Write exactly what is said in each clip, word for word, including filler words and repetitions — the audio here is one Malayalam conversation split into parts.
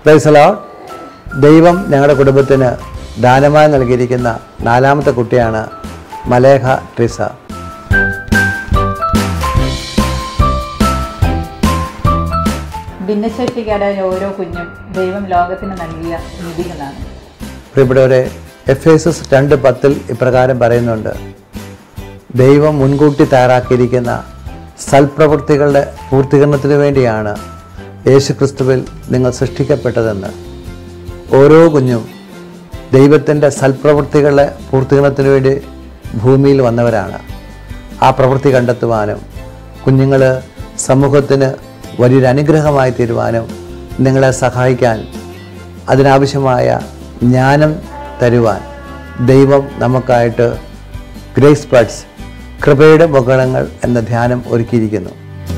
Praise the Lord. ദൈവം ഞങ്ങളുടെ കുടുംബത്തിന് ദാനമായി നൽകിയിരിക്കുന്ന നാലാമത്തെ കുട്ടിയാണ് മലേഹ ട്രിസ. ഭിന്നശേഷിക്കാരായ ഓരോ കുഞ്ഞും ദൈവം ലോകത്തിന് നൽകിയ നിധികളാണ്. പ്രിയപ്പെട്ടവരെ, എഫ് എസ് എസ് രണ്ട് പത്തിൽ ഇപ്രകാരം പറയുന്നുണ്ട്: ദൈവം മുൻകൂട്ടി തയ്യാറാക്കിയിരിക്കുന്ന സൽപ്രവൃത്തികളുടെ പൂർത്തീകരണത്തിന് വേണ്ടിയാണ് യേശു ക്രിസ്തുവിൽ നിങ്ങൾ സൃഷ്ടിക്കപ്പെട്ടതെന്ന്. ഓരോ കുഞ്ഞും ദൈവത്തിൻ്റെ സൽപ്രവൃത്തികളുടെ പൂർത്തീകരണത്തിന് വേണ്ടി ഭൂമിയിൽ വന്നവരാണ്. ആ പ്രവൃത്തി കണ്ടെത്തുവാനും കുഞ്ഞുങ്ങൾ സമൂഹത്തിന് വലിയൊരു അനുഗ്രഹമായി തീരുവാനും നിങ്ങളെ സഹായിക്കാൻ, അതിനാവശ്യമായ ജ്ഞാനം തരുവാൻ ദൈവം നമുക്കായിട്ട് ഗ്രേസ് ബഡ്സ്, കൃപയുടെ മുകളങ്ങൾ എന്ന ധ്യാനം ഒരുക്കിയിരിക്കുന്നു.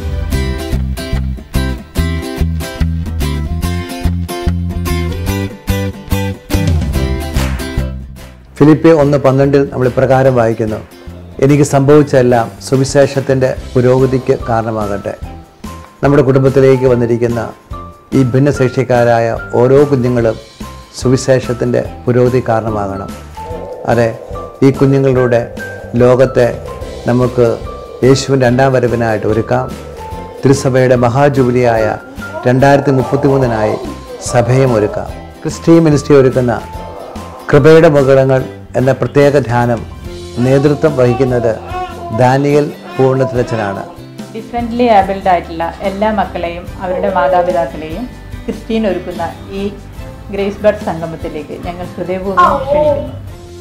ഫിലിപ്പിയർ ഒന്ന് പന്ത്രണ്ടിൽ നമ്മൾ ഇപ്രകാരം വായിക്കുന്നു: എനിക്ക് സംഭവിച്ചെല്ലാം സുവിശേഷത്തിൻ്റെ പുരോഗതിക്ക് കാരണമാകട്ടെ. നമ്മുടെ കുടുംബത്തിലേക്ക് വന്നിരിക്കുന്ന ഈ ഭിന്നശേഷിക്കാരായ ഓരോ കുഞ്ഞുങ്ങളും സുവിശേഷത്തിൻ്റെ പുരോഗതി കാരണമാകണം. അതെ, ഈ കുഞ്ഞുങ്ങളിലൂടെ ലോകത്തെ നമുക്ക് യേശുവിൻ്റെ രണ്ടാം വരവിനായിട്ട് ഒരുക്കാം. തിരുസഭയുടെ മഹാജൂബിലിയായ രണ്ടായിരത്തി മുപ്പത്തി മൂന്നിനായി സഭയും ഒരുക്കാം. ക്രിസ്ത്യൻ മിനിസ്ട്രി ഒരുക്കുന്ന കൃപയുടെ മുകളങ്ങൾ എന്ന പ്രത്യേക ധ്യാനം നേതൃത്വം വഹിക്കുന്നത് ദാനിയേൽ പൂർണ്ണത്തിലച്ചനാണ്. ഡിഫറൻ്റ്ലി ഏബിൾഡ് ആയിട്ടുള്ള എല്ലാ മക്കളെയും അവരുടെ മാതാപിതാക്കളെയും ക്രിസ്ത്യൻ ഒരുക്കുന്ന ഈ ഗ്രേസ് ബഡ് സംഗമത്തിലേക്ക് ഞങ്ങൾ ഹൃദയപൂർവ്വം ക്ഷണിക്കുന്നു.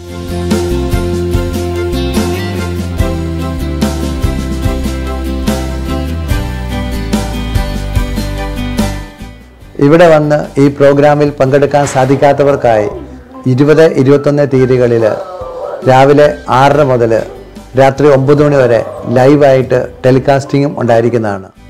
ഇവിടെ വന്ന് ഈ പ്രോഗ്രാമിൽ പങ്കെടുക്കാൻ സാധിക്കാത്തവർക്കായി ഇരുപത് ഇരുപത്തൊന്ന് തീയതികളിൽ രാവിലെ ആറര മുതൽ രാത്രി ഒമ്പത് മണി വരെ ലൈവായിട്ട് ടെലികാസ്റ്റിങ്ങും ഉണ്ടായിരിക്കുന്നതാണ്.